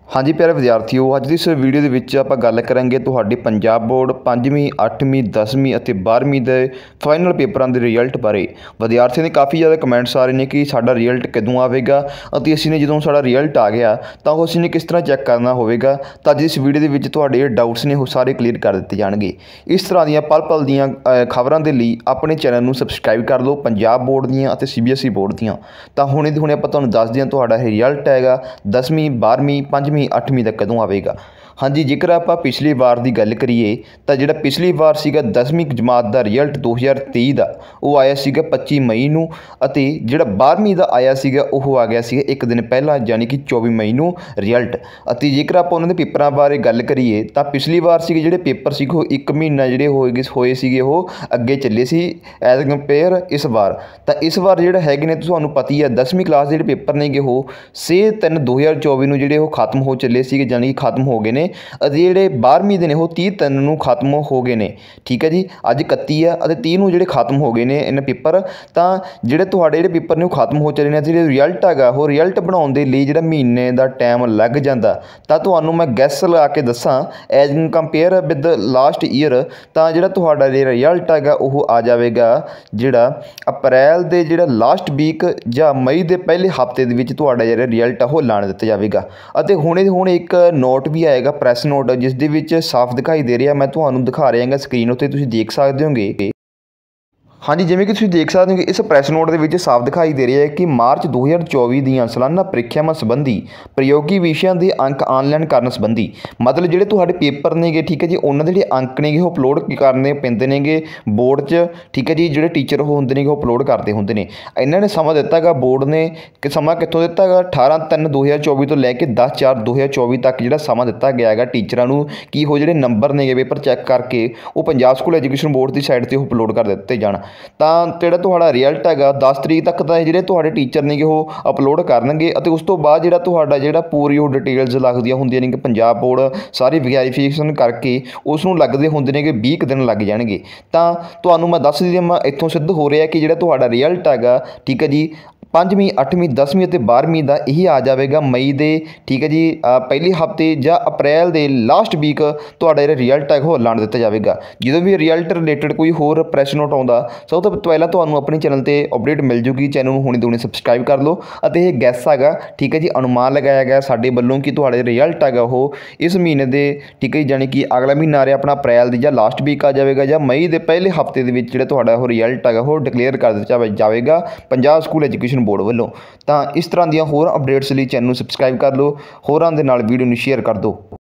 हाँ जी प्यारे विद्यार्थियों, अज की इस वीडियो के विच आपां गल करांगे तुहाडी पंजाब बोर्ड 5वीं 8वीं 10वीं और 12वीं के फाइनल पेपरों के रिजल्ट बारे। विद्यार्थियों के काफ़ी ज़्यादा कमेंट्स आ रहे हैं कि साडा रिजल्ट कदों आएगा और असीं जो साडा रिजल्ट आ गया तो असीं किस तरह चैक करना होगा। तो अज इस वीडियो के विच तुहाडे डाउट्स ने वो सारे क्लीयर कर दिए जाएंगे। इस तरह दी पल पल दीयां खबरों के लिए अपने चैनल को सबसक्राइब कर लो, पंजाब बोर्ड दीयां ते CBSE बोर्ड दीयां। तो हुणे दी हुणे आपां तुहानूं दस दियां तुहाडा रिजल्ट हैगा 10वीं 12वीं 5वीं 8वीं तक कदों आएगा। हाँ जी, जेकर आप पिछली बार की गल करिए तो जो पिछली बार सीगा 10वीं जमात का रिजल्ट 2023 का वो आया सीगा 25 मई नूं अते जिहड़ा 12वीं का आया सीगा वो आ गया सीगा एक दिन पहला यानी कि 24 मई नूं रिजल्ट। अते जेकर आप उन्होंने पेपरों बारे गल करिए तो पिछली बार सीगे जिहड़े पेपर सीगे वो एक महीना जिहड़े होए सीगे वो अगे चले सी एज कंपेयर इस बार। तो इस बार जिहड़े हैगे ने तुहानूं पता ही है 10वीं क्लास के जिहड़े पेपर ने वो 6/3/2024 नूं जिहड़े वो खत्म हो चले सीगे यानी कि खत्म हो गए ने। जोड़े 12वीं के ने वो 30/3 खत्म हो गए हैं। ठीक है जी, अज 31 है और 30 जो खत्म हो गए हैं इन पेपर। तो जोड़े तुहाडे पेपर ने खत्म हो चले हैं, जो रिजल्ट है वो रिजल्ट बनाने के लिए जो महीने का टाइम लग जाता। तो तुहानूं मैं गैस ला के दसा as compare with last year तो जो तुहाडा रिजल्ट है वो आ जाएगा जोड़ा अप्रैल के जो लास्ट वीक या मई के पहले हफ्ते जो रिजल्ट है वो लाने दिता जाएगा। हुणे एक नोट भी आएगा प्रैस नोट जिस दे विच साफ दिखाई दे रहा, मैं तुहानूं दिखा रहा स्क्रीन उत्ते तुसीं देख सकते होगे। हाँ जी, जिवें कि तुसीं देख सकते हो कि इस प्रैस नोट के साफ दिखाई दे रहा है कि मार्च 2024 दीयां सालाना प्रीखियावां संबंधी प्रयोगी विषयां के अंक ऑनलाइन करने संबंधी मतलब जोड़े तुहाडे पेपर ने गे, ठीक है जी, उन्होंने जो अंक ने वो अपलोड करने पैंदे ने बोर्ड च। ठीक है जी, जोड़े टीचर होंदे ने वो अपलोड करते होंदे ने। इन्होंने समा दिता गा बोर्ड ने कि समा कितों दिता गा 18/3/2024 तो लैके 10/4/2024 तक जो समा दिता गया है टीचरों को कि वो जोड़े नंबर ने पेपर चैक करके वो पंजाब स्कूल एजुकेशन बोर्ड की साइड से अपलोड कर दिते जाण। तो जोड़ा तुहाडा रिजल्ट है 10 तरीक तक तो जोड़े तुहाडे टीचर ने वो अपलोड करनगे और उस तो बाद जोड़ा तुहाडा जोड़ा पूरी वो डिटेल्स लगदियां होंदियां ने कि पंजाब बोर्ड सारी वेरीफिकेशन करके उसनूं लगदे होंदे ने कि 20 दिन लग जाणगे। तो तुहानूं मैं दस दियां इत्थों सिद्ध हो रहा है कि जोड़ा तुहाडा रिजल्ट है, ठीक है जी, 5वीं 8वीं 10वीं और 12वीं का यही आ जाएगा मई के, ठीक है जी, पहले हफ्ते या अप्रैल के लास्ट वीक तुहाडा जो रिजल्ट है वो लाने दिता जाएगा। जो भी रिजल्ट रिलेटेड कोई होर प्रैस नोट आता सब तो पहला तुहानूं अपने चैनल पर अपडेट मिल जूगी। चैनल को हुणे सबसक्राइब कर लो। और यह गैस है, ठीक है जी, अनुमान लगाया गया साडे वल्लों कि तुहाडा रिजल्ट है वो इस महीने के, ठीक है, यानी कि अगला महीना आ रहा अपना अप्रैल की या लास्ट वीक आ जाएगा या मई के पहले हफ्ते के जो तुहाडा वो रिजल्ट है वो डिक्लेयर कर दिता जाएगा पंजाब स्कूल एजुकेशन बोर्ड वालों। तो इस तरह दी होर अपडेट्स लिए चैनल सबसक्राइब कर लो, होरां दे नाल वीडियो नूं शेयर कर दो।